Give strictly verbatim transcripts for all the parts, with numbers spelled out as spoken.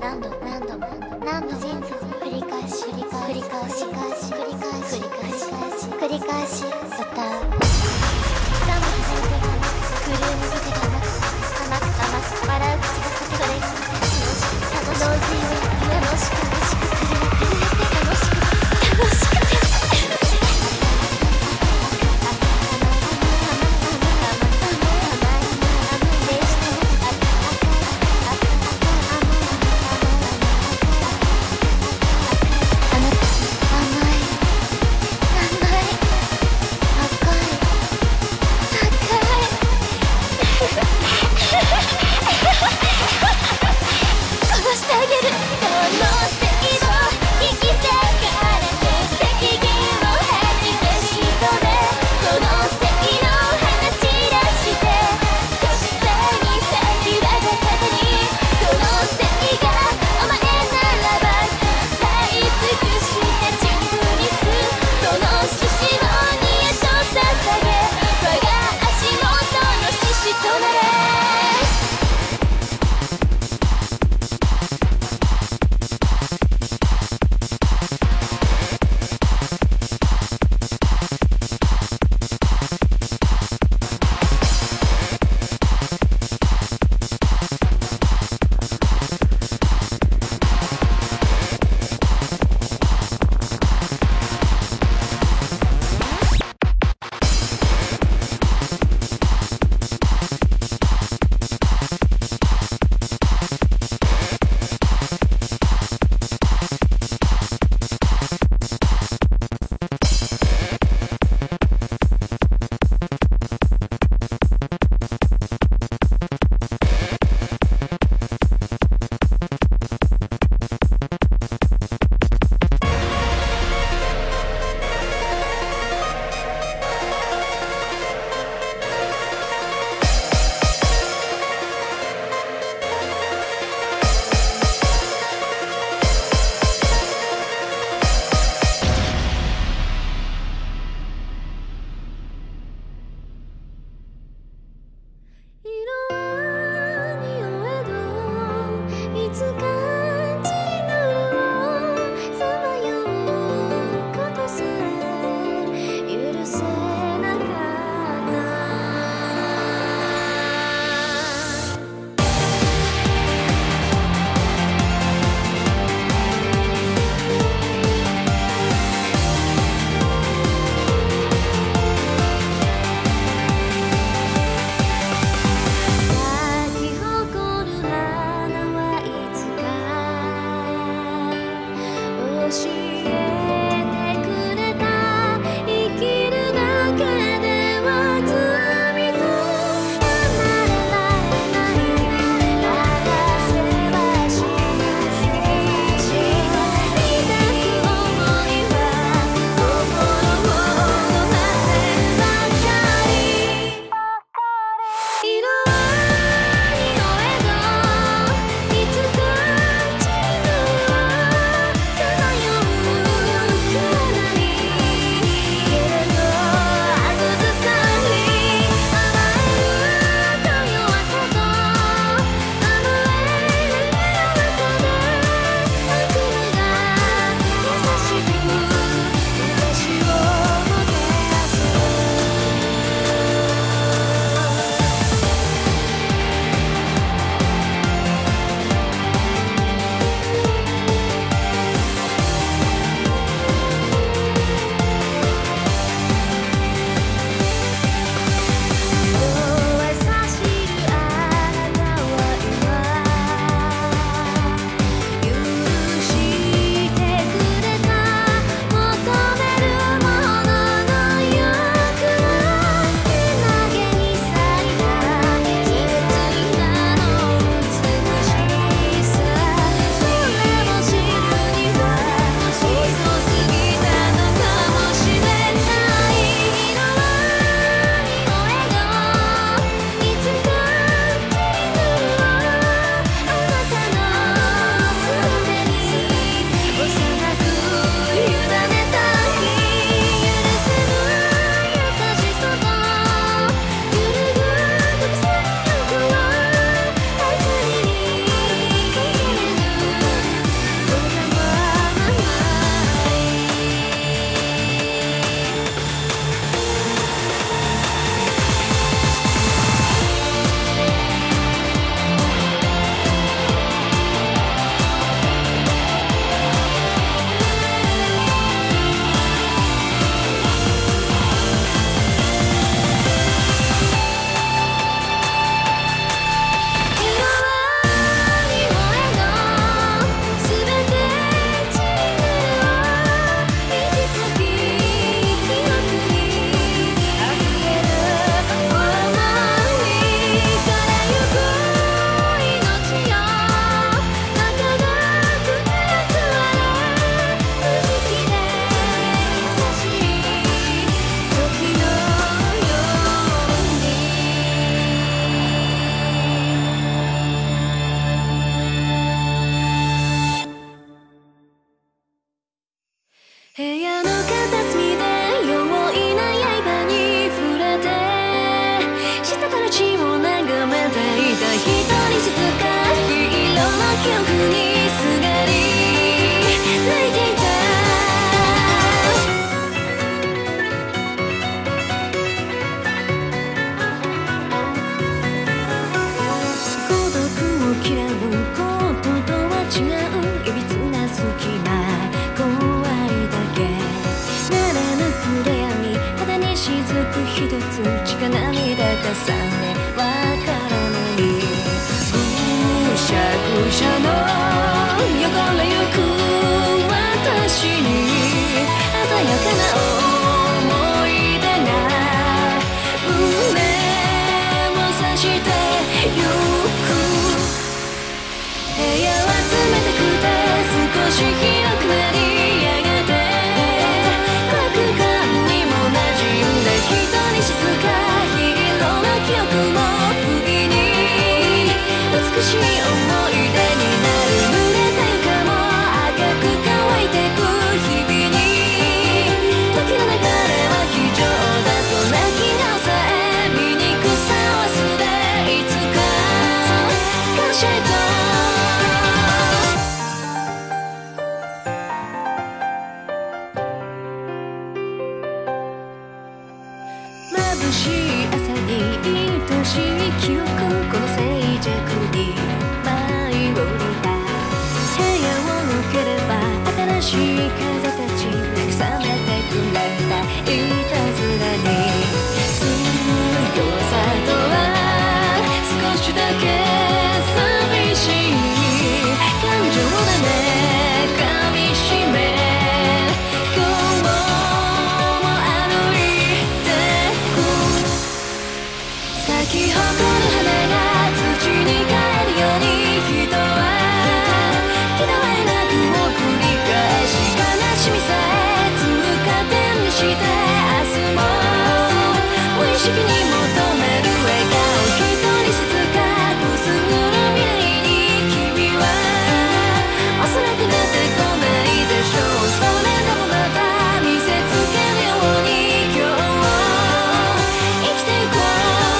何度何度何度人生繰り返し繰り返し繰り返し繰り返し繰り返し繰り返し歌う。刻む左手がなく震え右手がなく甘く甘く笑う口が裂けそれが楽しく楽しく楽しく楽しく狂って狂って楽しく楽しくてあなたし広くなりやがて空間にも馴染んだ人に静かヒーローの記憶も不意に美しい思い出になる濡れた床も赤く乾いてく日々に時の流れは非常だと泣き顔さえ醜さ忘れいつか感謝へと眩しい朝に愛しい記憶この静寂に舞い降りた部屋を抜ければ新しい風たち慰めてくれたいたずらに強さとは少しだけ寂しい感情だね噛みしめ今日も歩いてく咲き誇る花が土に帰るように人は嫌えなくを繰り返し悲しみさえ通過点にして明日も無意識に求める笑顔一人静かくすぐる未来に君は幼くなってこないでしょうそれでもまた見せつけるように今日を生きていこう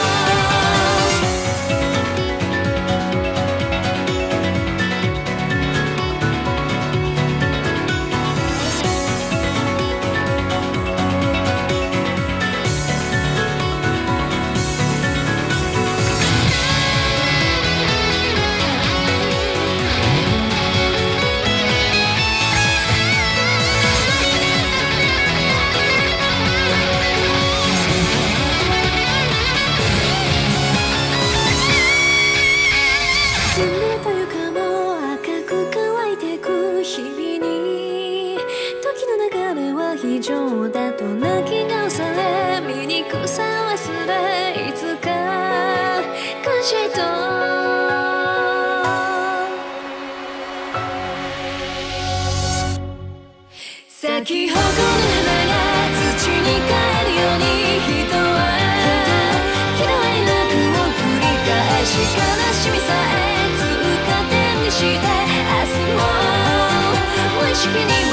濡れた床も赤く乾いてく日々に時の流れは非常だと泣き顔され醜さ忘れいつか感謝へと咲き誇る花が土に帰るように人は嫌いなくを繰り返し悲しみさえ通過点にして明日も無意識に